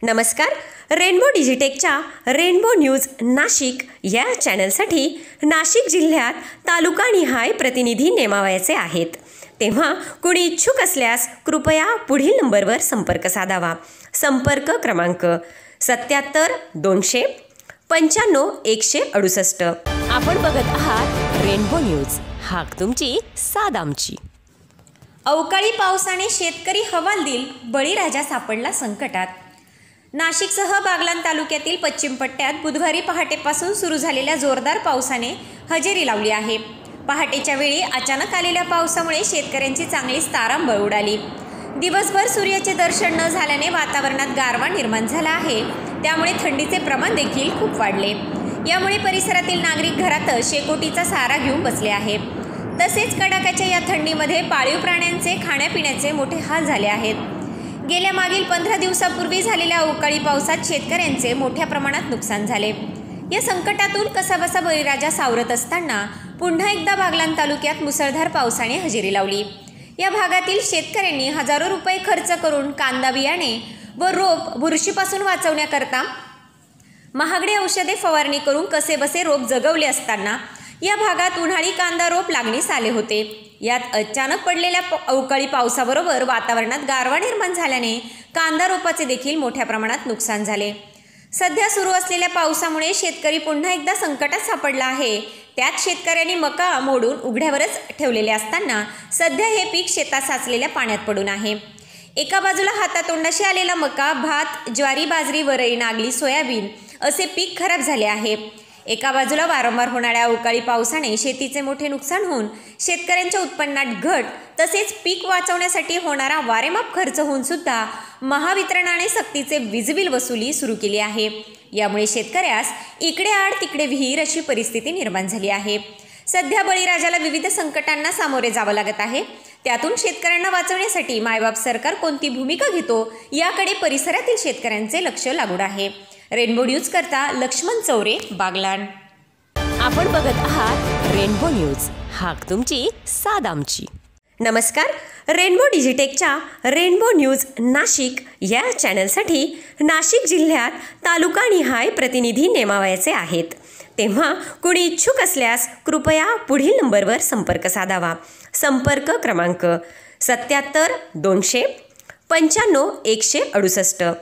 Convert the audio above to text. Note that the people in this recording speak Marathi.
नमस्कार. रेनबो डिजिटेकच्या रेनबो न्यूज नाशिक या चॅनलसाठी नाशिक जिल्ह्यात तालुकानिहाय प्रतिनिधी नेमावायचे आहेत. तेव्हा कुणी इच्छुक असल्यास कृपया पुढील नंबरवर संपर्क साधावा. संपर्क क्रमांक 77 200 95 168. आपण बघत आहात रेनबो न्यूज. हाक तुमची साद आमची. अवकाळी पावसाने शेतकरी हवालदिल, बळीराजा सापडला संकटात. नाशिकसह बागलाण तालुक्यातील पश्चिम पट्ट्यात बुधवारी पहाटेपासून सुरू झालेल्या जोरदार पावसाने हजेरी लावली आहे. पहाटेच्या वेळी अचानक आलेल्या पावसामुळे शेतकऱ्यांची चांगलीच तारांबळ उडाली. दिवसभर सूर्याचे दर्शन न झाल्याने वातावरणात गारवा निर्माण झाला आहे. त्यामुळे थंडीचे प्रमाण देखील खूप वाढले. यामुळे परिसरातील नागरिक घरातच शेकोटीचा सहारा घेऊन बसले आहेत. तसेच कडाक्याच्या या थंडीमध्ये पाळीव प्राण्यांचे खाण्यापिण्याचे मोठे हाल झाले आहेत. गेल्या मागील 15 दिवसापूर्वी झालेल्या अवकाळी पावसात शेतकऱ्यांचे मोठ्या प्रमाणात नुकसान झाले. या संकटातून कसाबसा बळीराजा सावरत असताना पुन्हा एकदा बागलाण तालुक्यात मुसळधार पावसाने हजेरी लावली. या भागातील शेतकऱ्यांनी हजारो रुपये खर्च करून कांदा बियाणे व रोप बुरशीपासून वाचवण्याकरता महागडे औषधे फवारणी करून कसेबसे रोप जगवले असताना या भागात उन्हाळी कांदा रोप लागणीस आले होते. यात अचानक पडलेल्या अवकाळी पावसाबरोबर वातावरणात गारवा निर्माण झाल्याने कांदा रोपाचे देखील मोठ्या प्रमाणात नुकसान झाले. सध्या सुरू असलेल्या पावसामुळे शेतकरी पुन्हा एकदा संकटात सापडला आहे. त्यात शेतकऱ्यांनी मका मोडून उघड्यावरच ठेवलेले असताना सध्या हे पीक शेतात साचलेल्या पाण्यात पडून आहे. एका बाजूला हातातोंडाशी आलेला मका, भात, ज्वारी, बाजरी, वरई, नागली, सोयाबीन असे पीक खराब झाले आहे. एका बाजूला वारंवार होणाऱ्या अवकाळी पावसाने शेतीचे मोठे नुकसान होऊन शेतकऱ्यांच्या उत्पन्नात घट, तसेच पीक वाचवण्यासाठी होणारा वारेमाप खर्च होऊन सुद्धा महावितरणाने सक्तीचे वीज बिल वसुली सुरू केली आहे. यामुळे शेतकऱ्यास इकडे आड तिकडे विहीर अशी परिस्थिती निर्माण झाली आहे. सध्या बळीराजाला विविध संकटांना सामोरे जावं लागत आहे. त्यातून शेतकऱ्यांना वाचवण्यासाठी मायबाप सरकार कोणती भूमिका घेतो याकडे परिसरातील शेतकऱ्यांचे लक्ष लागून आहे. रेनबो न्यूज करता लक्ष्मण चौरे, बागलाण. आपण बघत आहात रेनबो न्यूज. हाक तुमची साद आमची. नमस्कार. रेनबो डिजिटेकच्या रेनबो न्यूज नाशिक या चॅनलसाठी नाशिक जिल्ह्यात तालुकानिहाय प्रतिनिधी नेमावायचे आहेत. तेव्हा कुणी इच्छुक असल्यास कृपया पुढील नंबरवर संपर्क साधावा. संपर्क क्रमांक 77 200 95 168.